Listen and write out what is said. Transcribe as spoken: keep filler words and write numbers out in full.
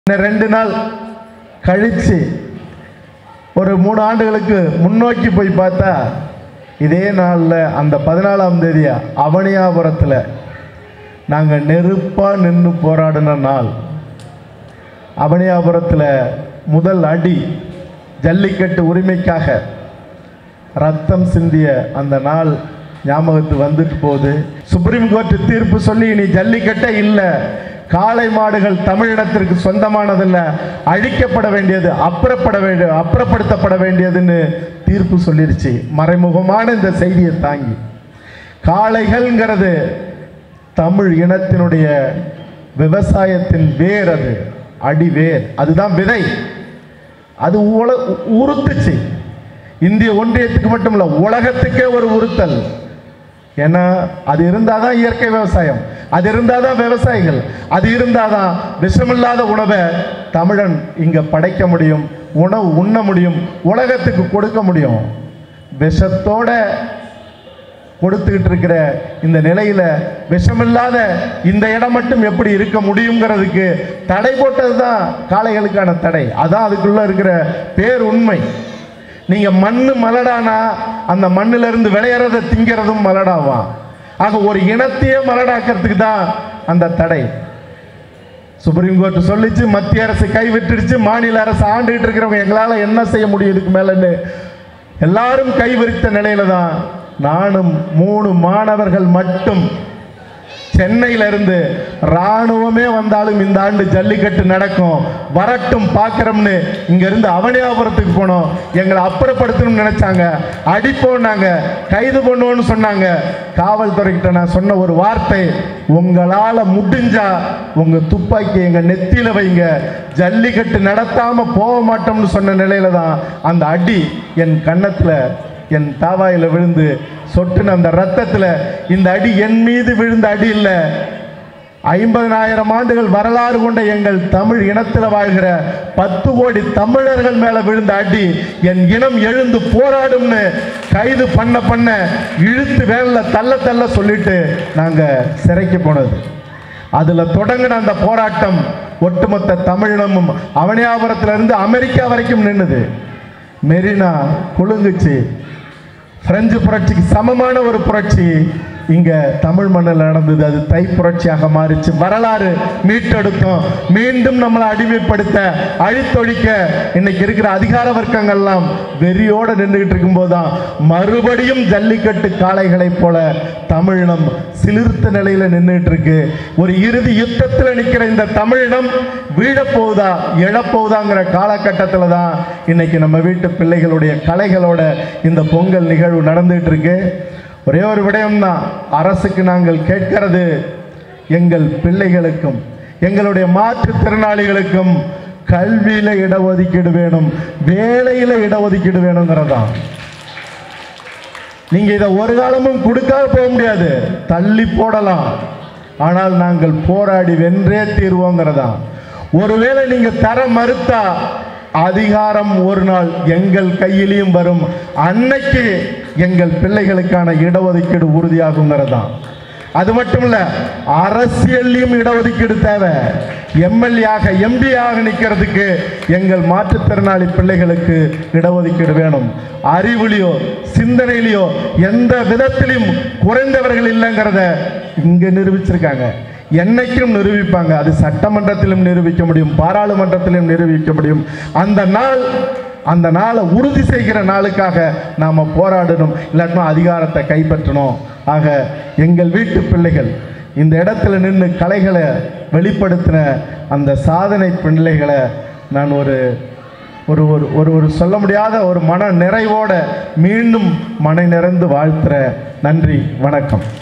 ரெண்டு நாள் கழிச்சு ஒரு மூணு ஆண்டுகளுக்கு முன்னோக்கி போய் பார்த்தா இதே நாளில் அந்த பதினாலாம் தேதி அவனியாபுரத்தில் நாங்கள் நெருப்பாக நின்று போராடின நாள். அவனியாபுரத்தில் முதல் அடி ஜல்லிக்கட்டு உரிமைக்காக ரத்தம் சிந்திய அந்த நாள் ஞாபகத்து வந்துட்டு போகுது. சுப்ரீம் கோர்ட் தீர்ப்பு சொல்லி இனி ஜல்லிக்கட்டே இல்லை, காளை மாடுகள் தமிழினத்திற்கு சொந்தமானதில்ல, அழிக்கப்பட வேண்டியது, அப்புறப்பட வேண்டிய அப்புறப்படுத்தப்பட வேண்டியதுன்னு தீர்ப்பு சொல்லிருச்சு. மறைமுகமான இந்த செய்தியை தாங்கி காளைகள்ங்கிறது தமிழ் இனத்தினுடைய விவசாயத்தின் வேர், அது அடிவேர், அதுதான் விதை. அது உல உறுத்துச்சு. இந்திய ஒன்றியத்துக்கு மட்டும் இல்லை, உலகத்துக்கே ஒரு உறுத்தல். ஏன்னா அது இருந்தால் தான் இயற்கை விவசாயம், அது இருந்தால் தான் விவசாயிகள், அது இருந்தால் தான் விஷமில்லாத உணவை தமிழன் இங்கே படைக்க முடியும், உணவு உண்ண முடியும், உலகத்துக்கு கொடுக்க முடியும். விஷத்தோட கொடுத்துக்கிட்டு இருக்கிற இந்த நிலையில் விஷமில்லாத இந்த இடம் மட்டும் எப்படி இருக்க முடியுங்கிறதுக்கு தடை போட்டது தான் காளைகளுக்கான தடை. அதான் அதுக்குள்ளே இருக்கிற பேர் உண்மை. நீங்கள் மண் மலடானா அந்த மண்ணிலிருந்து விளையிறதை திங்கிறதும் மலடாவான். ஆக ஒரு இனத்தையே மலடாக்கிறதுக்கு தான் அந்த தடை. சுப்ரீம் கோர்ட் சொல்லிச்சு, மத்திய அரசு கைவிட்டுடுச்சு, மாநில அரசு ஆண்டுகிட்டு இருக்கிறவங்க எங்களால் என்ன செய்ய முடியும் இதுக்கு மேலன்னு எல்லாரும் கைவிரித்த நிலையில தான் நானும் மூணு மாணவர்கள் மட்டும் சென்னையிலிருந்து இராணுவமே வந்தாலும் இந்த ஆண்டு ஜல்லிக்கட்டு நடக்கும், வரட்டும் பார்க்குறோம்னு இங்கேருந்து அவனியாபுரத்துக்கு போனோம். எங்களை அப்புறப்படுத்தணும்னு நினச்சாங்க, அடிப்போன்னாங்க, கைது பண்ணுவோன்னு சொன்னாங்க. காவல்துறைக்கிட்ட நான் சொன்ன ஒரு வார்த்தை, உங்களால் முடிஞ்சா உங்கள் துப்பாக்கி எங்கள் நெத்தியில் வைங்க, ஜல்லிக்கட்டு நடத்தாமல் போக மாட்டோம்னு சொன்ன நிலையில தான் அந்த அடி என் கன்னத்தில் என் தாவாயில் விழுந்து சொட்டுன அந்த ரத்தத்தில் இந்த அடி என் மீது விழுந்த அடி இல்லை, ஐம்பதனாயிரம் ஆண்டுகள் வரலாறு கொண்ட எங்கள் தமிழ் இனத்தில் வாழ்கிற பத்து கோடி தமிழர்கள் மேலே விழுந்த அடி. என் இனம் எழுந்து போராடும்னு கைது பண்ண பண்ண இழுத்து வேலை தள்ள தள்ள சொல்லிட்டு நாங்கள் சிறைக்கு போனது. அதில் தொடங்கின அந்த போராட்டம் ஒட்டுமொத்த தமிழினமும் அவனியாபுரத்திலிருந்து அமெரிக்கா வரைக்கும் நின்றுது. மெரினா குலுங்குச்சு. பிரெஞ்சு புரட்சிக்கு சமமான ஒரு புரட்சி இங்கே தமிழ் மண்ணில் நடந்தது. அது தை புரட்சியாக மாறிச்சு. வரலாறு மீட்டெடுத்தோம். மீண்டும் நம்மளை அடிமைப்படுத்த அழித்தொழிக்க இன்னைக்கு இருக்கிற அதிகார வர்க்கங்கள்லாம் வெறியோடு நின்றுகிட்டு இருக்கும்போது தான் மறுபடியும் ஜல்லிக்கட்டு காளைகளைப் போல தமிழினம் சிலிர்த்த நிலையில் நின்றுட்டு இருக்கு. ஒரு இறுதி யுத்தத்தில் நிற்கிற இந்த தமிழினம் வீழப்போகுதா எழப்போகுதாங்கிற காலகட்டத்தில் தான் இன்னைக்கு நம்ம வீட்டு பிள்ளைகளுடைய கலைகளோட இந்த பொங்கல் நிகழ்வு நடந்துகிட்டு இருக்கு. ஒரே ஒரு விடயம்தான் அரசுக்கு நாங்கள் கேட்கிறது, எங்கள் பிள்ளைகளுக்கும் எங்களுடைய மாற்றுத்திறனாளிகளுக்கும் கல்வியில் இடஒதுக்கீடு வேணும், வேலையில் இடஒதுக்கீடு வேணுங்கிறதான். நீங்கள் இதை ஒரு காலமும் கொடுக்காத போக முடியாது, தள்ளி போடலாம், ஆனால் நாங்கள் போராடி வென்றே தீர்வோங்கிறதான். ஒருவேளை நீங்கள் தர மறுத்தா அதிகாரம் ஒரு நாள் எங்கள் கையிலையும் வரும், அன்னைக்கு எங்கள் பிள்ளைகளுக்கான இடஒதுக்கீடு உறுதியாகுங்கிறதான். அது மட்டும் இல்லை, அரசியல்லையும் இடஒதுக்கீடு தேவை. எம்எல்ஏ எம்பியாக நிற்கிறதுக்கு எங்கள் மாற்றுத்திறனாளி பிள்ளைகளுக்கு இடஒதுக்கீடு வேணும். அறிவுலையோ சிந்தனையிலையோ எந்த விதத்திலையும் குறைந்தவர்கள் இல்லைங்கிறத இங்கே நிரூபிச்சிருக்காங்க, என்னைக்கும் நிரூபிப்பாங்க. அது சட்டமன்றத்திலும் நிரூபிக்க முடியும், பாராளுமன்றத்திலும் நிரூபிக்க முடியும். அந்த நாள் அந்த நாளை உறுதி செய்கிற நாளுக்காக நாம் போராடணும், இல்லாட்டினா அதிகாரத்தை கைப்பற்றணும். ஆக எங்கள் வீட்டு பிள்ளைகள் இந்த இடத்துல நின்று கலைகளை வெளிப்படுத்தின அந்த சாதனை பிள்ளைகளை நான் ஒரு ஒரு ஒரு ஒரு சொல்ல முடியாத ஒரு மன நிறைவோட மீண்டும் மன நிறைந்து வாழ்த்துற. நன்றி, வணக்கம்.